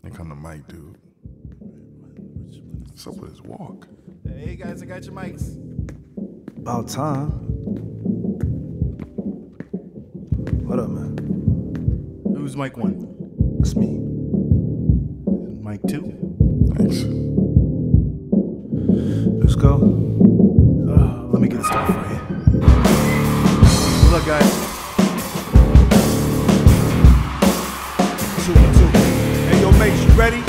Here come the mic, dude. What's up with his walk? Hey guys, I got your mics. About time. What up, man? Who's mic 1? That's me. Mic 2? Thanks. Let's go. Let me get it started for you. Look, guys. 2 and 2. Hey, yo, Mace, you ready?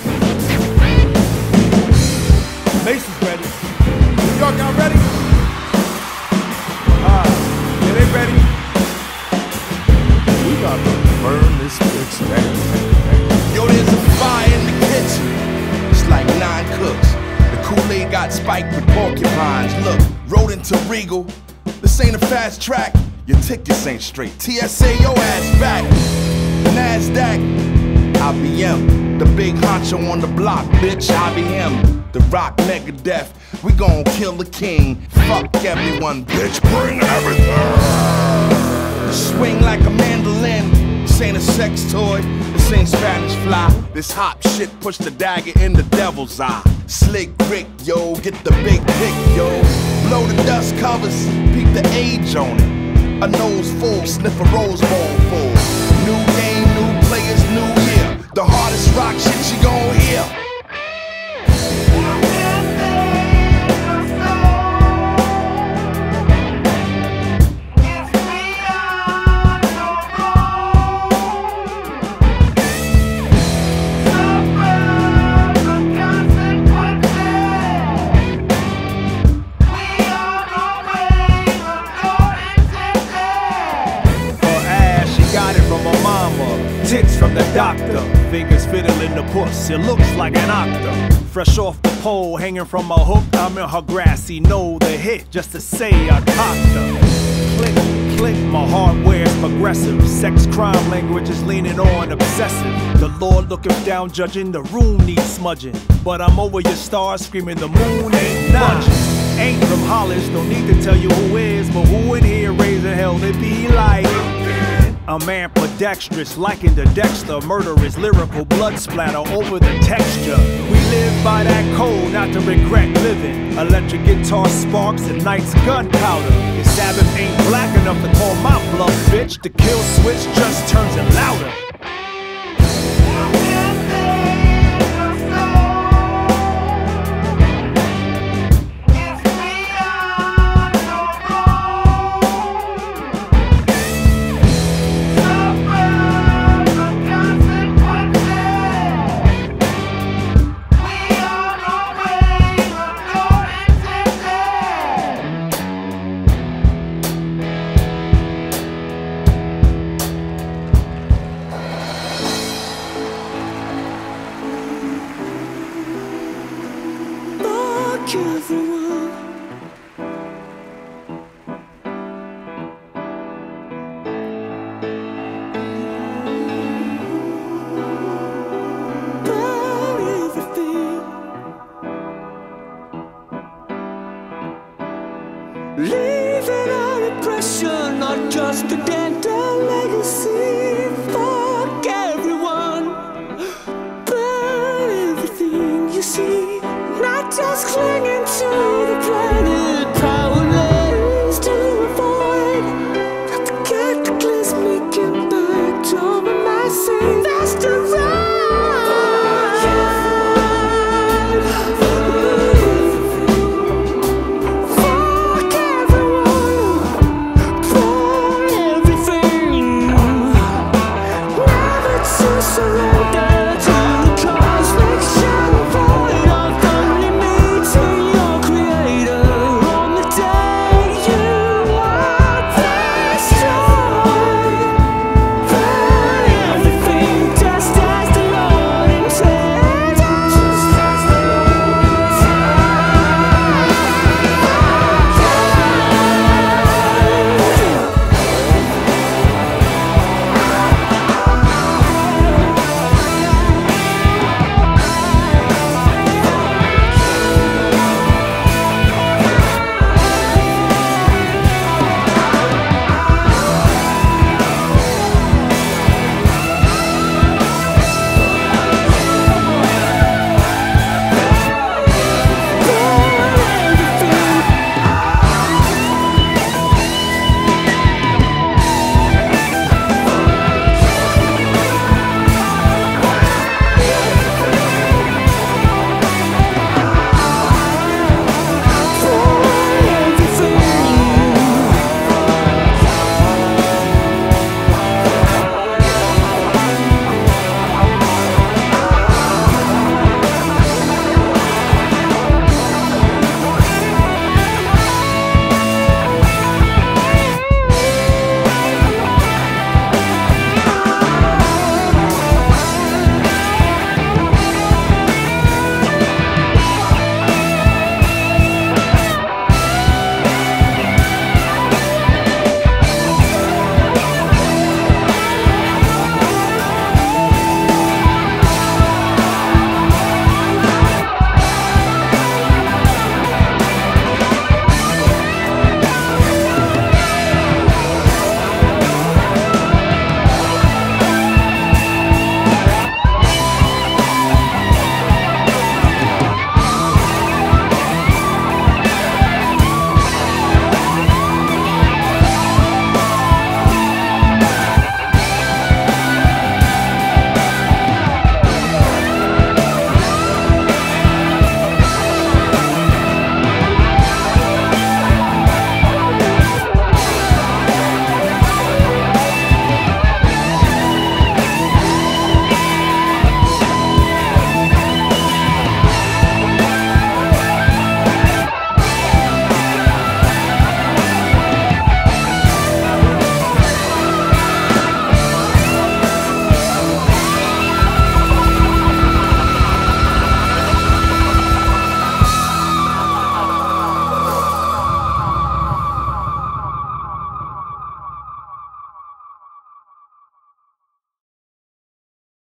Mace is ready. New York, y'all ready? Yeah, they ready. We about to burn this bitch down. Yo, there's a fire in the kitchen. It's like 9 cooks. The Kool-Aid got spiked with porcupines. Look, rode into Regal. This ain't a fast track. Your tickets ain't straight. TSA, your ass back. NASDAQ, IBM. The big honcho on the block, bitch, IBM. The Rock Megadeth. We gon' kill the king. Fuck everyone, bitch, bring everything. Swing like a mandolin. This ain't a sex toy. This ain't Spanish fly. This hop shit push the dagger in the devil's eye. Slick Rick, yo, get the big dick, yo. Blow the dust covers, peep the age on it. A nose full, sniff a rose bowl full. New game, new players, new year. The hardest rock shit you gon' hear. Tits from the doctor, fingers fiddling the puss, it looks like an octa. Fresh off the pole, hanging from a hook, I'm in her grassy knoll, the hit just to say I cocked her. Click, click, my hardware's progressive. Sex crime language is leaning on obsessive. The Lord looking down, judging, the room needs smudging. But I'm over your stars, screaming the moon ain't budging. Ain't from Hollis, don't need to tell you who is, but who in here raising hell, they be like. I'm ambidextrous, likened to Dexter. Murderous, lyrical blood splatter over the texture. We live by that code, not to regret living. Electric guitar sparks and night's gunpowder. If Sabbath ain't black enough to call my bluff, bitch, the kill switch just turns